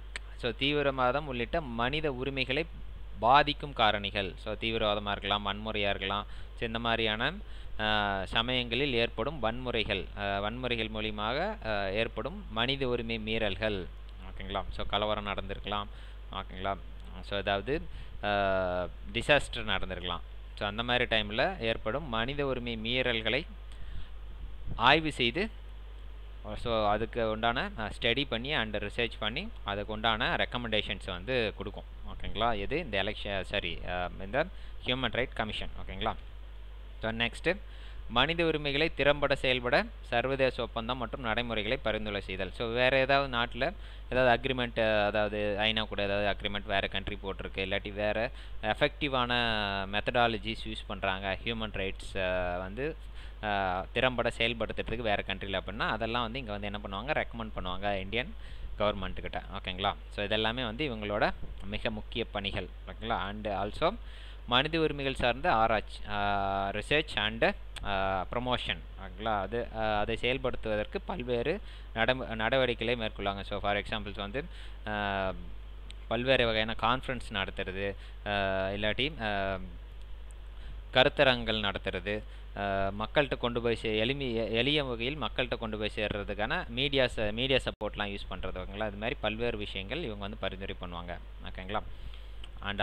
மனித உரிமைகளை பாதிக்கும் காரணிகள். ஸோ தீவிரவாதமாக இருக்கலாம், வன்முறையாக இருக்கலாம். ஸோ இந்த மாதிரியான சமயங்களில் ஏற்படும் வன்முறைகள் மூலியமாக ஏற்படும் மனித உரிமை மீறல்கள். ஓகேங்களா. ஸோ கலவரம் நடந்திருக்கலாம். ஓகேங்களா. ஸோ அதாவது டிசாஸ்டர் நடந்திருக்கலாம். ஸோ அந்த மாதிரி டைமில் ஏற்படும் மனித உரிமை மீறல்களை ஆய்வு செய்து ஸோ அதுக்கு உண்டான ஸ்டடி பண்ணி அண்ட் ரிசர்ச் பண்ணி அதுக்கு உண்டான ரெக்கமெண்டேஷன்ஸ் வந்து கொடுக்கும். ஓகேங்களா. இது இந்த இந்த ஹியூமன் ரைட் கமிஷன். ஓகேங்களா. ஸோ நெக்ஸ்ட்டு மனித உரிமைகளை திறம்பட செயல்பட சர்வதேச ஒப்பந்தம் மற்றும் நடைமுறைகளை பரிந்துரை செய்தல். ஸோ வேறு ஏதாவது நாட்டில் ஏதாவது அக்ரிமெண்ட், அதாவது ஐநா கூட ஏதாவது அக்ரிமெண்ட் வேறு கண்ட்ரி போட்டிருக்கு, இல்லாட்டி வேறு எஃபெக்டிவான மெத்தடாலஜிஸ் யூஸ் பண்ணுறாங்க ஹியூமன் ரைட்ஸ் வந்து திறம்பட செயல்படுத்துறதுக்கு வேறு கண்ட்ரியில் அப்படின்னா அதெல்லாம் வந்து இங்கே வந்து என்ன பண்ணுவாங்க, ரெக்கமெண்ட் பண்ணுவாங்க இந்தியன் கவர்மெண்ட்டுக்கிட்ட. ஓகேங்களா. ஸோ இதெல்லாமே வந்து இவங்களோட மிக முக்கிய பணிகள். ஓகேங்களா. அண்டு ஆல்சோ மனித உரிமைகள் சார்ந்த ஆராய்ச்சி, ரிசர்ச் அண்டு ப்ரமோஷன். ஓகேங்களா. அதை செயல்படுத்துவதற்கு பல்வேறு நடவடிக்கைகளை மேற்கொள்ளாங்க. ஸோ ஃபார் எக்ஸாம்பிள்ஸ் வந்து பல்வேறு வகையான கான்ஃபரன்ஸ் நடத்துறது, இல்லாட்டி கருத்தரங்கள் நடத்துறது, மக்கள்கிட்ட கொண்டு போய் எளிய வகையில் மக்கள்கிட்ட கொண்டு போய் சேர்றதுக்கான மீடியா சப்போர்ட்லாம் யூஸ் பண்ணுறது. ஓகேங்களா. இது மாதிரி பல்வேறு விஷயங்கள் இவங்க வந்து பரிந்துரை பண்ணுவாங்க. ஓகேங்களா. அண்ட்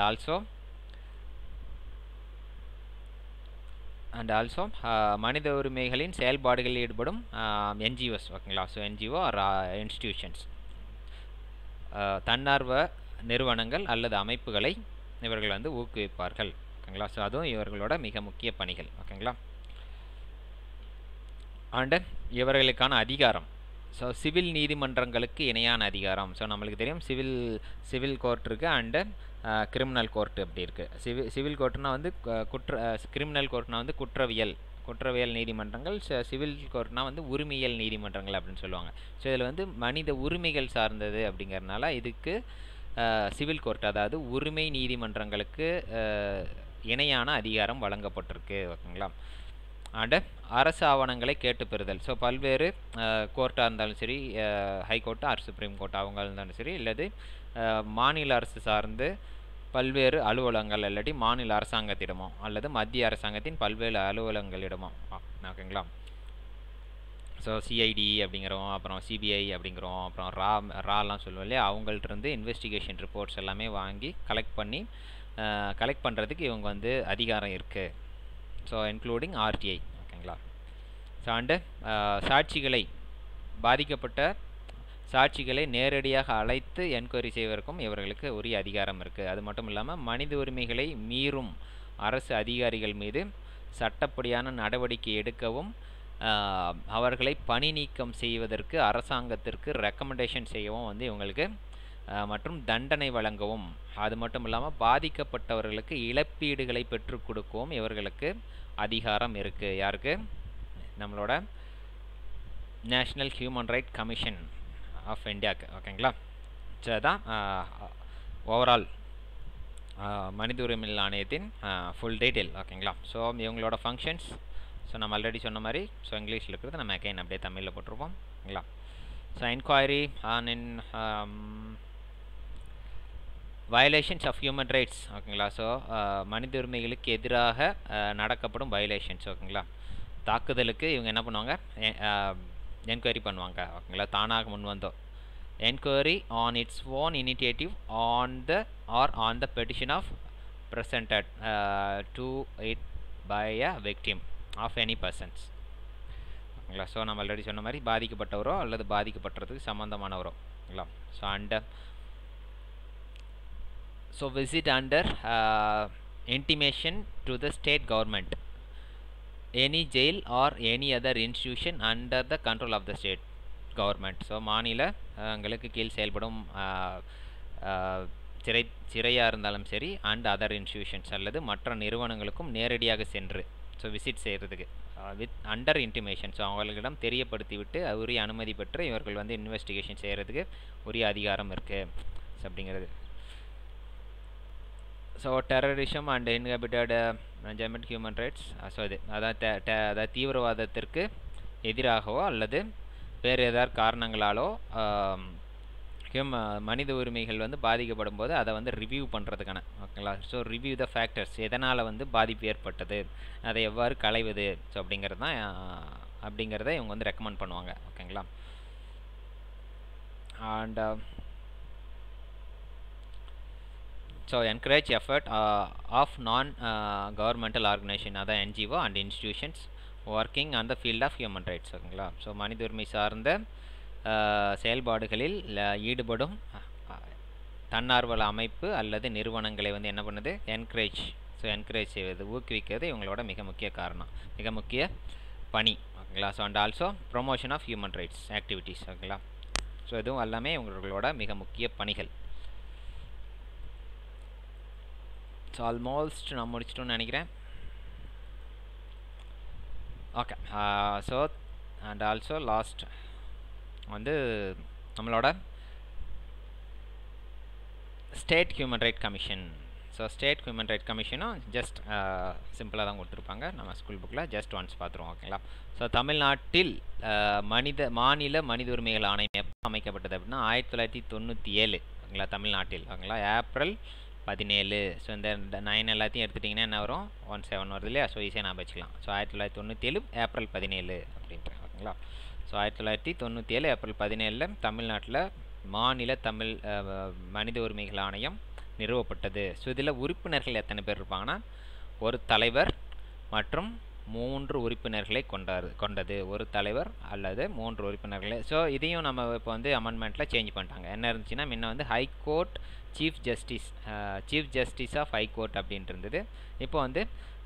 ஆல்சோ மனித உரிமைகளின் செயல்பாடுகளில் ஈடுபடும் என்ஜிஓஸ். ஓகேங்களா. ஸோ என்ஜிஓ ஆர் இன்ஸ்டிடியூஷன்ஸ், தன்னார்வ நிறுவனங்கள் அல்லது அமைப்புகளை இவர்கள் வந்து ஊக்குவிப்பார்கள். ஓகேங்களா. ஸோ அதுவும் இவர்களோட மிக முக்கிய பணிகள். ஓகேங்களா. அண்டு இவர்களுக்கான அதிகாரம், ஸோ சிவில் நீதிமன்றங்களுக்கு இணையான அதிகாரம். ஸோ நம்மளுக்கு தெரியும் சிவில் கோர்ட் இருக்குது அண்டு கிரிமினல் கோர்ட்டு அப்படி இருக்குது. சிவில் கோர்ட்னா வந்து கிரிமினல் கோர்ட்னா வந்து குற்றவியல் நீதிமன்றங்கள், சிவில் கோர்ட்னா வந்து உரிமையியல் நீதிமன்றங்கள் அப்படின்னு சொல்லுவாங்க. ஸோ இதில் வந்து மனித உரிமைகள் சார்ந்தது அப்படிங்கிறதுனால இதுக்கு சிவில் கோர்ட், அதாவது உரிமை நீதிமன்றங்களுக்கு இணையான அதிகாரம் வழங்கப்பட்டிருக்கு. ஓகேங்களா. அண்டு அரசு ஆவணங்களை கேட்டு பெறுதல். ஸோ பல்வேறு கோர்ட்டாக இருந்தாலும் சரி, ஹைகோர்ட்டு ஆர் சுப்ரீம் கோர்ட் அவங்க இருந்தாலும் சரி, இல்லது மாநில அரசு சார்ந்து பல்வேறு அலுவலகங்கள் இல்லாட்டி மாநில அரசாங்கத்திடமோ அல்லது மத்திய அரசாங்கத்தின் பல்வேறு அலுவலகங்களிடமோ. ஓகேங்களா. ஸோ சிஐடி அப்படிங்கிறோம், அப்புறம் சிபிஐ அப்படிங்கிறோம், அப்புறம் ராலாம் சொல்லுவோம் இல்லையா, அவங்கள்ட்ட இன்வெஸ்டிகேஷன் ரிப்போர்ட்ஸ் எல்லாமே வாங்கி கலெக்ட் பண்ணுறதுக்கு இவங்க வந்து அதிகாரம் இருக்குது. So including RTI. ஓகேங்களா. ஸோ அண்டு பாதிக்கப்பட்ட சாட்சிகளை நேரடியாக அழைத்து என்கொயரி செய்வதற்கும் இவர்களுக்கு உரிய அதிகாரம் இருக்குது. அது மட்டும் இல்லாமல் மனித உரிமைகளை மீறும் அரசு அதிகாரிகள் மீது சட்டப்படியான நடவடிக்கை எடுக்கவும் அவர்களை பணி நீக்கம் செய்வதற்கு அரசாங்கத்திற்கு ரெக்கமெண்டேஷன் செய்யவும் வந்து இவங்களுக்கு மற்றும் தண்டனை வழங்கவும், அது மட்டும் இல்லாமல் பாதிக்கப்பட்டவர்களுக்கு இழப்பீடுகளை பெற்றுக் கொடுக்கவும் இவர்களுக்கு அதிகாரம் இருக்குது. யாருக்கு? நம்மளோட national human right commission of இந்தியாவுக்கு. ஓகேங்களா. ஸோ அதான் ஓவரால் மனித உரிமைகள் ஆணையத்தின் ஃபுல் டீட்டெயில். ஓகேங்களா. ஸோ இவங்களோட ஃபங்க்ஷன்ஸ் ஸோ நம்ம ஆல்ரெடி சொன்ன மாதிரி ஸோ இங்கிலீஷில் இருக்கிறது நம்ம அகைன் அப்படியே தமிழில் போட்டிருப்போம். ஓகேங்களா. So enquiry on violations of human rights. ஓகேங்களா. ஸோ மனித உரிமைகளுக்கு எதிராக நடக்கப்படும் வயலேஷன்ஸ். ஓகேங்களா. தாக்குதலுக்கு இவங்க என்ன பண்ணுவாங்க, என்கொயரி பண்ணுவாங்க. ஓகேங்களா. தானாக முன் வந்தோம். Enquiry on its own initiative on the petition of presented to it by a victim of any persons. ஓகேங்களா. ஸோ நம்ம ஆல்ரெடி சொன்ன மாதிரி பாதிக்கப்பட்டவரோ அல்லது பாதிக்கப்பட்டதுக்கு சம்மந்தமானவரோ. ஓகேங்களா. So visit under intimation to the state government, any jail or any other institution under the control of the state government. So மாநிலங்களுக்கு கீழ் செயல்படும் சிறையாக இருந்தாலும் சரி அண்ட் அதர் இன்ஸ்டியூஷன்ஸ் அல்லது மற்ற நிறுவனங்களுக்கும் நேரடியாக சென்று ஸோ விசிட் செய்கிறதுக்கு வித் அண்டர் இன்டிமேஷன். ஸோ அவர்களிடம் தெரியப்படுத்தி விட்டு உரிய அனுமதி பெற்று இவர்கள் வந்து இன்வெஸ்டிகேஷன் செய்கிறதுக்கு உரிய அதிகாரம் இருக்குது அப்படிங்கிறது. So terrorism and inhibited enjoyment human rights. So இது அதாவது தீவிரவாதத்திற்கு எதிராகவோ அல்லது வேறு ஏதாவது காரணங்களாலோ மனித உரிமைகள் வந்து பாதிக்கப்படும் போது அதை வந்து ரிவ்யூ பண்ணுறதுக்கான, ஓகேங்களா. ஸோ ரிவ்யூ த ஃபேக்டர்ஸ், எதனால் வந்து பாதிப்பு ஏற்பட்டது, அதை எவ்வாறு களைவது, ஸோ அப்படிங்கிறத இவங்க வந்து ரெக்கமெண்ட் பண்ணுவாங்க, ஓகேங்களா. And so encourage effort of non governmental organisation, அதான் NGO and institutions working on the field of human rights, ஓகேங்களா. ஸோ மனித உரிமை சார்ந்த செயல்பாடுகளில் ஈடுபடும் தன்னார்வல அமைப்பு அல்லது நிறுவனங்களை வந்து என்ன பண்ணுது, என்கரேஜ் செய்வது, ஊக்குவிக்கிறது இவங்களோட மிக முக்கிய காரணம், மிக முக்கிய பணி, ஓகேங்களா. So and also promotion of human rights activities, ஓகேங்களா. ஸோ இதுவும் எல்லாமே இவங்களோட மிக முக்கிய பணிகள். ஸோ ஆல்மோஸ்ட் நான் முடிச்சிட்டோன்னு நினைக்கிறேன். Okay. So and also last வந்து நம்மளோட state human right commission. So state human right கமிஷனும் ஜஸ்ட் சிம்பிளாக தான் கொடுத்துருப்பாங்க, நம்ம ஸ்கூல் புக்கில் ஜஸ்ட் ஒன்ஸ் பார்த்துருவோம், ஓகேங்களா. ஸோ தமிழ்நாட்டில் மாநில மனித உரிமைகள் ஆணையம் எப்போ அமைக்கப்பட்டது அப்படின்னா 1997, ஓகேங்களா. தமிழ்நாட்டில், ஓகேங்களா, ஏப்ரல் 17. ஸோ இந்த 9 எல்லாத்தையும் எடுத்துட்டிங்கன்னா என்ன வரும், 17 வருது இல்லையா. ஸோ ஈஸியாக நான் வச்சுக்கலாம். ஸோ 1997 ஏப்ரல் 17 அப்படின்ட்டு, ஓகேங்களா. ஸோ 1997 ஏப்ரல் 17 தமிழ்நாட்டில் மாநில மனித உரிமைகள் ஆணையம் நிறுவப்பட்டது. ஸோ இதில் உறுப்பினர்கள் எத்தனை பேர் இருப்பாங்கன்னா, ஒரு தலைவர் மற்றும் 3 உறுப்பினர்களை கொண்டது. ஒரு தலைவர் அல்லது 3 உறுப்பினர்களை. ஸோ இதையும் நம்ம இப்போ வந்து அமெண்ட்மெண்ட்டில் சேஞ்ச் பண்ணிட்டாங்க. என்ன இருந்துச்சுன்னா, முன்ன வந்து high court chief justice of high court அப்படின்ட்டு இருந்தது. இப்போ வந்து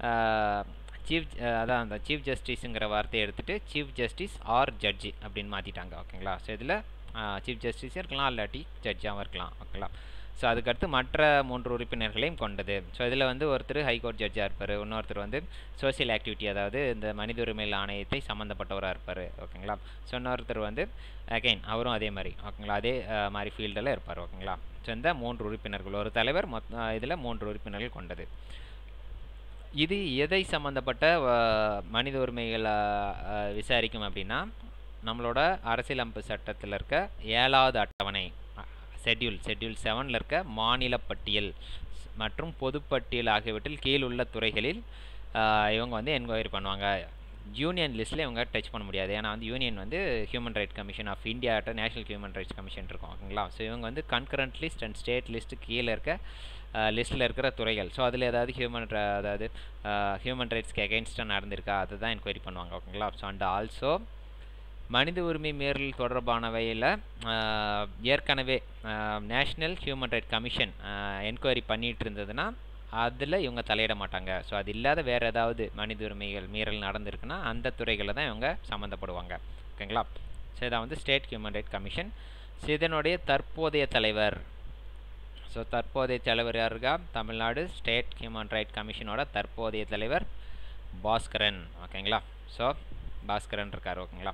அதான் அந்த சீஃப் ஜஸ்டிஸுங்கிற வார்த்தையை எடுத்துகிட்டு சீஃப் ஜஸ்டிஸ் ஆர் ஜட்ஜி அப்படின்னு மாற்றிட்டாங்க, ஓகேங்களா. ஸோ இதில் சீஃப் ஜஸ்டிஸும் இருக்கலாம், இல்லாட்டி ஜட்ஜாகவும் இருக்கலாம், ஓகேங்களா. ஸோ அதுக்கடுத்து மற்ற 3 உறுப்பினர்களையும் கொண்டது. ஸோ இதில் வந்து ஒருத்தர் ஹைகோர்ட் ஜட்ஜாக இருப்பார், இன்னொருத்தர் வந்து சோசியல் ஆக்டிவிட்டி, அதாவது இந்த மனித உரிமைகள் ஆணையத்தை சம்மந்தப்பட்டவராக இருப்பார், ஓகேங்களா. ஸோ இன்னொருத்தர் வந்து அகைன் அவரும் அதே மாதிரி, ஓகேங்களா, அதே மாதிரி ஃபீல்டில் இருப்பார், ஓகேங்களா. ஸோ இந்த 3 உறுப்பினர்கள், ஒரு தலைவர், இதில் 3 உறுப்பினர்கள் கொண்டது. இது எதை சம்மந்தப்பட்ட மனித உரிமைகளை விசாரிக்கும் அப்படின்னா, நம்மளோட அரசியலமைப்பு சட்டத்தில் இருக்க 7வது அட்டவணை ஷெட்யூல் 7ல் இருக்க மாநில பட்டியல் மற்றும் பொதுப்பட்டியல் ஆகியவற்றில் கீழுள்ள துறைகளில் இவங்க வந்து என்கொயரி பண்ணுவாங்க. யூனியன் லிஸ்ட்டில் இவங்க டச் பண்ண முடியாது, ஏன்னா வந்து யூனியன் வந்து ஹியூமன் ரைட் கமிஷன் ஆஃப் இந்தியாட்ட நேஷனல் ஹியூமன் ரைட்ஸ் கமிஷன் இருக்கும், ஓகேங்களா. ஸோ இவங்க வந்து concurrent list and state list கீழே இருக்க லிஸ்ட்டில் இருக்கிற துறைகள். ஸோ அதில் ஏதாவது ஹியூமன் ரைட்ஸ்க்கு எகெயின்ஸ்டாக நடந்திருக்கா அதை தான் என்கொயரி பண்ணுவாங்க, ஓகேங்களா. ஸோ அண்ட் ஆல்சோ மனித உரிமை மீறல் தொடர்பானவையில் ஏற்கனவே national human right commission enquiry பண்ணிகிட்டு இருந்ததுன்னா அதில் இவங்க தலையிட மாட்டாங்க. ஸோ அது இல்லாத வேறு ஏதாவது மனித உரிமைகள் மீறல் நடந்திருக்குன்னா அந்த துறைகளில் தான் இவங்க சம்மந்தப்படுவாங்க, ஓகேங்களா. ஸோ இதான் வந்து state human right commission. So இதனுடைய தற்போதைய தலைவர், ஸோ தற்போதைய தலைவர் யார் இருக்கா, தமிழ்நாடு ஸ்டேட் ஹியூமன் ரைட் கமிஷனோட தற்போதைய தலைவர் பாஸ்கரன், ஓகேங்களா. ஸோ பாஸ்கரன் இருக்கார், ஓகேங்களா.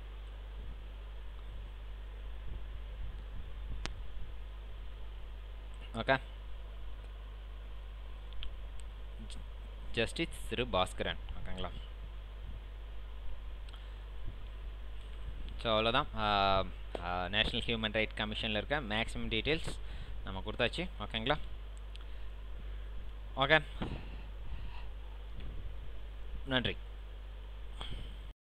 ஓகே, ஜஸ்டிஸ் திரு பாஸ்கரன், ஓகேங்களா. ஸோ அவ்வளோதான், நேஷ்னல் ஹியூமன் ரைட் கமிஷனில் இருக்க மேக்ஸிமம் டீட்டெயில்ஸ் நம்ம கொடுத்தாச்சு, ஓகேங்களா. ஓகே, நன்றி.